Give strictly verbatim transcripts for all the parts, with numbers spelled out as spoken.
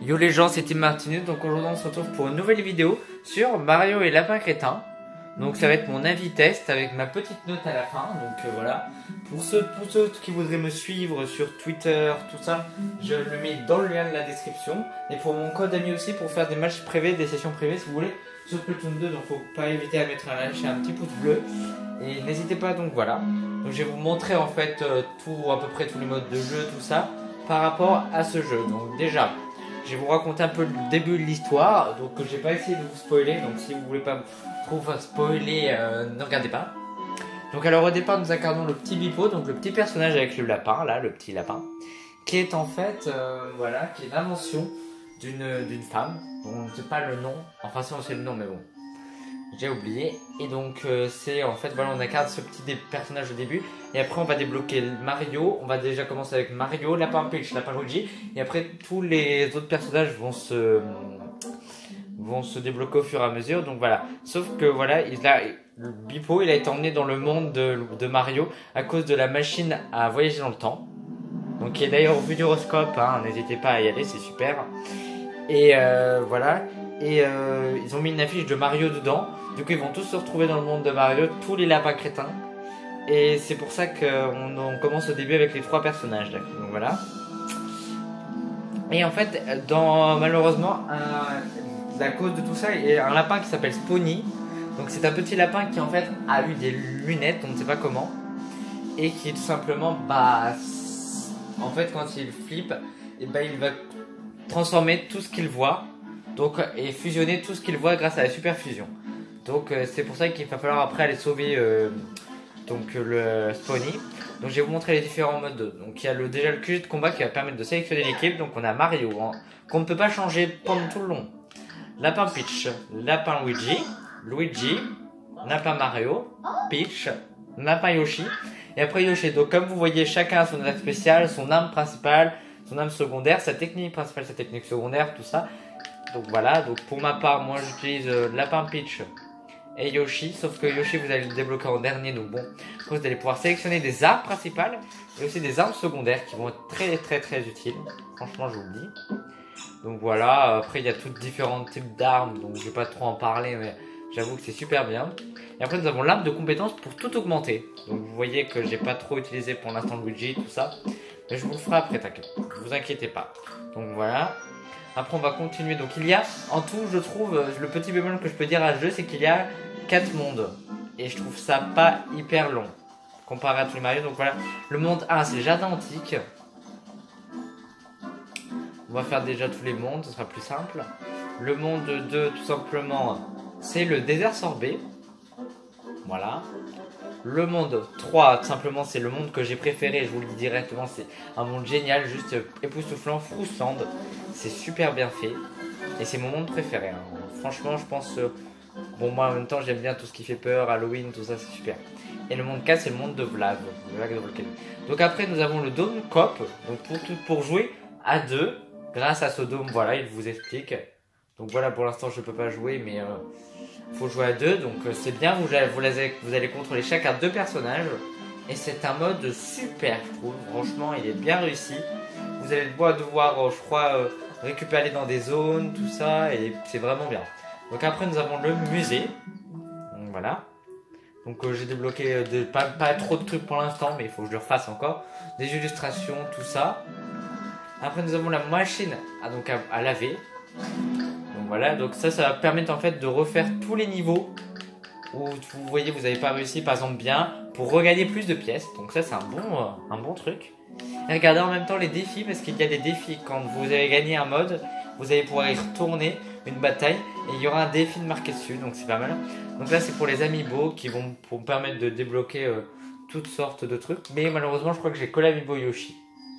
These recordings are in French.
Yo les gens, c'est Tim Martinus, donc aujourd'hui on se retrouve pour une nouvelle vidéo sur Mario et Lapin Crétin. Donc ça va être mon avis test avec ma petite note à la fin, donc euh, voilà. Pour ceux, pour ceux qui voudraient me suivre sur Twitter, tout ça, je le mets dans le lien de la description. Et pour mon code ami aussi, pour faire des matchs privés, des sessions privées si vous voulez, sur Splatoon deux, donc faut pas éviter à mettre un lâcher un petit pouce bleu. Et n'hésitez pas, donc voilà. Donc je vais vous montrer en fait euh, tout, à peu près tous les modes de jeu, tout ça, par rapport à ce jeu. Donc déjà, je vais vous raconter un peu le début de l'histoire, donc j'ai pas essayé de vous spoiler, donc si vous voulez pas trop spoiler, euh, ne regardez pas. Donc alors au départ nous incarnons le petit Bipo, donc le petit personnage avec le lapin, là, le petit lapin, qui est en fait, euh, voilà, qui est l'invention d'une d'une femme, dont on ne sait pas le nom, enfin si on sait le nom mais bon, j'ai oublié. Et donc euh, c'est en fait, voilà, on incarne ce petit personnage au début, et après on va débloquer Mario, on va déjà commencer avec Mario, Lapin Peach, Lapin Luigi, et après tous les autres personnages vont se vont se débloquer au fur et à mesure, donc voilà. Sauf que voilà, il a, le Bipo, il a été emmené dans le monde de, de Mario à cause de la machine à voyager dans le temps, donc qui est d'ailleurs au Futuroscope, hein, n'hésitez pas à y aller, c'est super. Et euh, voilà, et euh, ils ont mis une affiche de Mario dedans, du coup ils vont tous se retrouver dans le monde de Mario, tous les lapins crétins. Et c'est pour ça qu'on on commence au début avec les trois personnages, donc voilà. Et en fait, dans, malheureusement, un, la cause de tout ça, il y a un lapin qui s'appelle Spawny. Donc c'est un petit lapin qui en fait a eu des lunettes, on ne sait pas comment, et qui tout simplement, bah, en fait quand il flippe, et bah, il va transformer tout ce qu'il voit, donc, et fusionner tout ce qu'il voit grâce à la super fusion. Donc euh, c'est pour ça qu'il va falloir après aller sauver euh, donc le Spawny. Donc je vais vous montrer les différents modes. Donc il y a le, déjà le Q G de combat qui va permettre de sélectionner l'équipe. Donc on a Mario, hein, qu'on ne peut pas changer pendant tout le long. Lapin Peach, Lapin Luigi, Luigi, Lapin Mario, Peach, Lapin Yoshi. Et après Yoshi. Donc comme vous voyez, chacun a son attaque spéciale, son arme principale, son arme secondaire, sa technique principale, sa technique secondaire, tout ça. Donc voilà, donc pour ma part, moi j'utilise euh, Lapin Peach et Yoshi, sauf que Yoshi vous allez le débloquer en dernier, donc bon, vous allez pouvoir sélectionner des armes principales et aussi des armes secondaires qui vont être très très très utiles, franchement je vous le dis. Donc voilà, après il y a toutes différents types d'armes, donc je vais pas trop en parler, mais j'avoue que c'est super bien. Et après nous avons l'arbre de compétences pour tout augmenter, donc vous voyez que j'ai pas trop utilisé pour l'instant Luigi, tout ça, mais je vous le ferai après, t'inquiète, ne vous inquiétez pas. Donc voilà. Après on va continuer, donc il y a en tout, je trouve, le petit bémol que je peux dire à ce jeu, c'est qu'il y a quatre mondes, et je trouve ça pas hyper long comparé à tous les Mario. Donc voilà, le monde un c'est le jardin antique, on va faire déjà tous les mondes, ce sera plus simple. Le monde deux tout simplement c'est le désert sorbet, voilà. Le monde trois, tout simplement, c'est le monde que j'ai préféré, je vous le dis directement, c'est un monde génial, juste époustouflant, Frousand, c'est super bien fait, et c'est mon monde préféré, hein. Franchement, je pense, euh, bon, moi en même temps, j'aime bien tout ce qui fait peur, Halloween, tout ça, c'est super. Et le monde quatre, c'est le monde de Vlad, Vlad de Volcano. Donc après, nous avons le dôme Cop, donc pour, tout, pour jouer à deux, grâce à ce dôme, voilà, il vous explique. Donc voilà, pour l'instant, je peux pas jouer, mais... Euh, faut jouer à deux, donc euh, c'est bien, vous, vous, vous allez contrôler chacun deux personnages, et c'est un mode super, je trouve, franchement il est bien réussi. Vous allez devoir, euh, je crois, euh, récupérer dans des zones, tout ça, et c'est vraiment bien. Donc après nous avons le musée, donc voilà. Donc euh, j'ai débloqué euh, de, pas, pas trop de trucs pour l'instant, mais il faut que je le refasse encore. Des illustrations, tout ça. Après nous avons la machine à, donc à, à laver. Donc voilà, donc ça, ça va permettre en fait de refaire tous les niveaux où vous voyez vous n'avez pas réussi par exemple bien pour regagner plus de pièces. Donc ça c'est un bon, euh, un bon truc. Et regardez en même temps les défis, parce qu'il y a des défis quand vous avez gagné un mode, vous allez pouvoir y retourner une bataille et il y aura un défi de marqué dessus, donc c'est pas mal. Donc là c'est pour les amiibo qui vont pour me permettre de débloquer euh, toutes sortes de trucs. Mais malheureusement je crois que j'ai que l'amiibo Yoshi.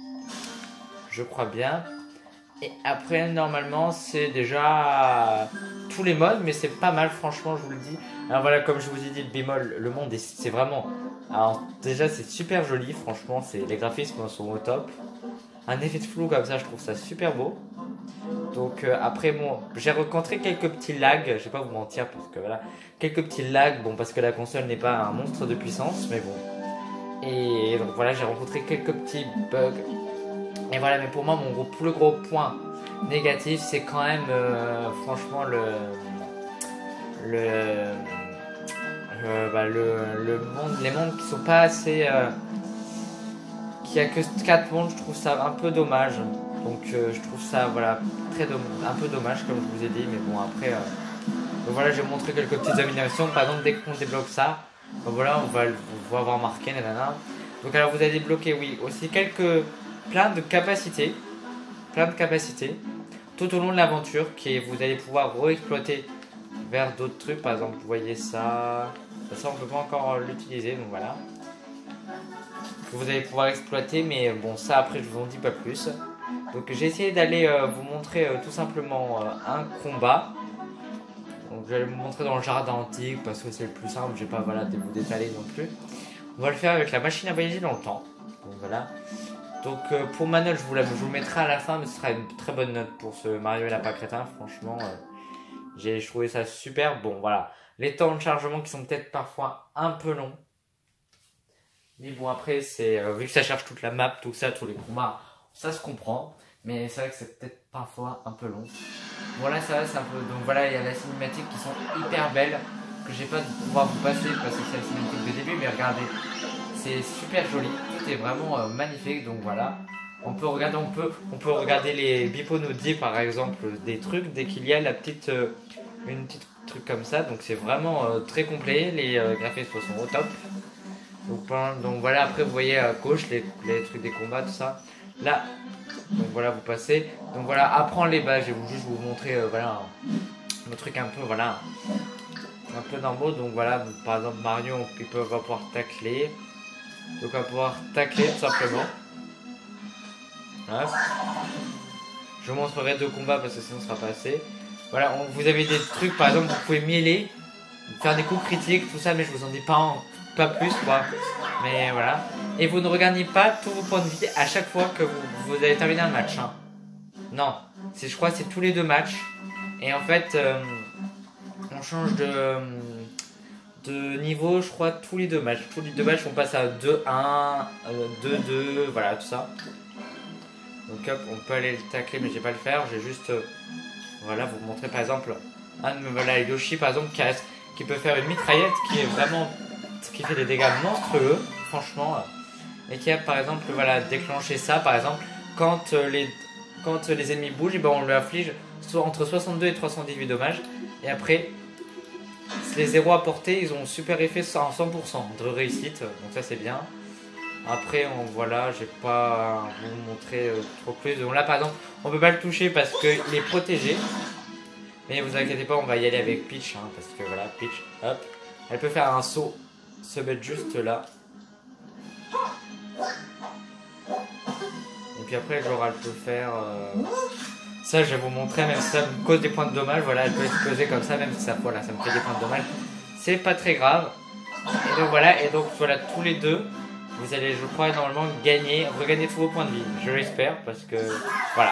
Je crois bien. Et après normalement c'est déjà tous les modes, mais c'est pas mal franchement, je vous le dis. Alors voilà, comme je vous ai dit, le bémol, le monde c'est vraiment, alors déjà c'est super joli, franchement, c'est les graphismes sont au top. Un effet de flou comme ça, je trouve ça super beau. Donc euh, après bon, j'ai rencontré quelques petits lags, je vais pas vous mentir parce que voilà, quelques petits lags, bon parce que la console n'est pas un monstre de puissance, mais bon. Et donc voilà, j'ai rencontré quelques petits bugs. Et voilà, mais pour moi, mon gros, plus gros point négatif, c'est quand même euh, franchement le le, euh, bah, le le monde, les mondes qui sont pas assez, euh, qui a que quatre mondes, je trouve ça un peu dommage. Donc euh, je trouve ça voilà très un peu dommage comme je vous ai dit, mais bon après euh, donc voilà, j'ai montré quelques petites améliorations. Par exemple, dès qu'on débloque ça, donc voilà, on va, on va avoir marqué nanana. Donc alors vous avez débloqué, oui, aussi quelques plein de capacités, plein de capacités tout au long de l'aventure qui vous allez pouvoir re-exploiter vers d'autres trucs. Par exemple, vous voyez ça, ça on peut pas encore l'utiliser, donc voilà. Que vous allez pouvoir exploiter, mais bon ça après je vous en dis pas plus. Donc j'ai essayé d'aller euh, vous montrer euh, tout simplement euh, un combat. Donc je vais vous montrer dans le jardin antique parce que c'est le plus simple, je vais pas voilà, vous détailler non plus. On va le faire avec la machine à voyager dans le temps. Donc voilà. Donc euh, pour ma note, je vous, la, je vous mettrai à la fin, mais ce sera une très bonne note pour ce Mario et Lapin Crétin. Franchement, euh, j'ai trouvé ça super. Bon voilà, les temps de chargement qui sont peut-être parfois un peu longs. Mais bon après, c'est euh, vu que ça charge toute la map, tout ça, tous les combats, ça se comprend. Mais c'est vrai que c'est peut-être parfois un peu long. Voilà, ça va, c'est un peu. Donc voilà, il y a la cinématique qui sont hyper belles, que j'ai pas de pouvoir vous passer parce que c'est la cinématique de début, mais regardez, c'est super joli, tout est vraiment euh, magnifique. Donc voilà, on peut regarder, on peut, on peut regarder les Bipo nous dit par exemple des trucs dès qu'il y a la petite, euh, une petite truc comme ça. Donc c'est vraiment euh, très complet, les euh, graphismes sont au top. Donc, donc voilà, après vous voyez à gauche les, les trucs des combats, tout ça. Là, donc voilà, vous passez. Donc voilà, apprendre les bases. Je vais juste vous montrer euh, voilà un, un truc un peu voilà un peu d'en haut. Donc voilà, par exemple Mario, il peut va pouvoir tacler. Donc on va pouvoir tacler tout simplement. Voilà. Je vous montrerai deux combats parce que sinon ce sera pas assez. Voilà, on, vous avez des trucs, par exemple, vous pouvez mêler, faire des coups critiques, tout ça, mais je vous en dis pas en, pas plus quoi. Mais voilà. Et vous ne regagnez pas tous vos points de vie à chaque fois que vous, vous avez terminé un match. Hein. Non, c'est, je crois que c'est tous les deux matchs. Et en fait, euh, on change de, de niveau, je crois, tous les deux matchs. Tous les deux matchs, on passe à deux un, deux deux, voilà, tout ça. Donc hop, on peut aller le tacler, mais je vais pas le faire. J'ai juste, euh, voilà, vous montrer par exemple, un de voilà, Yoshi par exemple, qui, a, qui peut faire une mitraillette qui est vraiment, qui fait des dégâts monstrueux, franchement. Et qui a par exemple voilà, déclenché ça par exemple quand euh, les, quand les ennemis bougent, et ben on lui inflige soit entre soixante-deux et trois cent dix-huit dommages. Et après les zéros apportés, ils ont super effet à cent pour cent de réussite, donc ça c'est bien. Après on, voilà, je vais pas vous montrer euh, trop plus. Donc là par exemple on peut pas le toucher parce qu'il est protégé, mais vous inquiétez pas, on va y aller avec Peach hein, parce que voilà, Peach hop, elle peut faire un saut, se mettre juste là. Et puis après Laura elle peut faire euh... ça, je vais vous montrer, même si ça me cause des points de dommage, voilà, elle peut exploser comme ça, même si ça, voilà, ça me fait des points de dommage, c'est pas très grave. Et donc voilà, et donc voilà, tous les deux, vous allez, je crois, normalement gagner, regagner tous vos points de vie, je l'espère, parce que, voilà.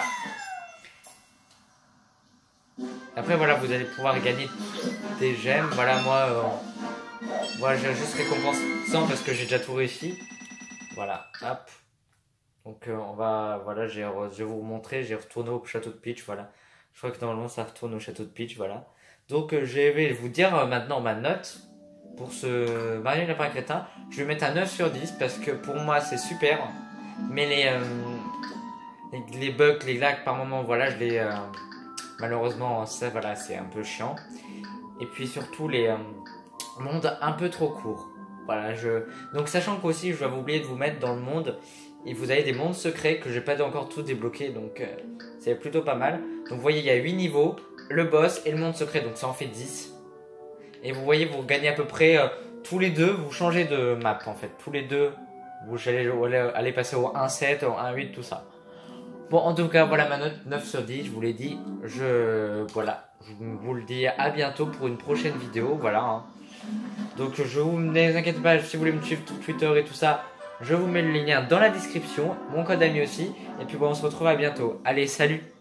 Après voilà, vous allez pouvoir gagner des gemmes, voilà, moi, euh, voilà, j'ai juste récompense cent parce que j'ai déjà tout réussi. Voilà, hop. Donc euh, on va, voilà, j'ai, je vais vous montrer, j'ai retourné au château de Peach, voilà. Je crois que normalement ça retourne au château de Peach, voilà. Donc euh, je vais vous dire euh, maintenant ma note pour ce Mario et Lapin Crétin. Je vais mettre un neuf sur dix parce que pour moi c'est super. Mais les, euh, les, les bugs, les lags par moment, voilà, je les... Euh, malheureusement, ça, voilà, c'est un peu chiant. Et puis surtout les euh, mondes un peu trop courts. Voilà, je... Donc sachant qu'aussi je vais vous oublier de vous mettre dans le monde... Et vous avez des mondes secrets que j'ai pas encore tout débloqué, donc euh, c'est plutôt pas mal. Donc vous voyez, il y a huit niveaux, le boss et le monde secret, donc ça en fait dix. Et vous voyez, vous gagnez à peu près euh, tous les deux, vous changez de map en fait. Tous les deux, vous allez, allez, allez passer au un sept, au un huit, tout ça. Bon, en tout cas, voilà ma note, neuf sur dix, je vous l'ai dit. Je, voilà, je vous le dis à bientôt pour une prochaine vidéo, voilà. Hein. Donc je vous, ne vous inquiétez pas, si vous voulez me suivre sur Twitter et tout ça, je vous mets le lien dans la description, mon code ami aussi. Et puis bon, on se retrouve à bientôt. Allez, salut!